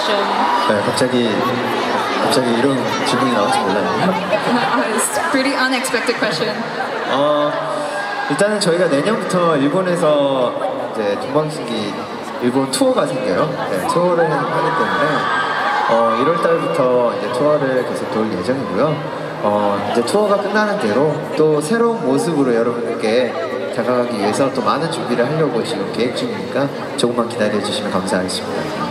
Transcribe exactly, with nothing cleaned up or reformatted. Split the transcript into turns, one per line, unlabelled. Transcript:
question.
네, 갑자기 갑자기 이런 질문이 나올지 몰라요.
It's a pretty unexpected question.
어, 일단은 저희가 내년부터 일본에서 이제 동방신기 일본 투어가 생겨요. 네, 투어를 하기 때문에 어, 일월 달부터 이제 투어를 계속 돌 예정이고요. 어, 이제 투어가 끝나는 대로 또 새로운 모습으로 여러분들께 다가가기 위해서 또 많은 준비를 하려고 지금 계획 중이니까 조금만 기다려 주시면 감사하겠습니다.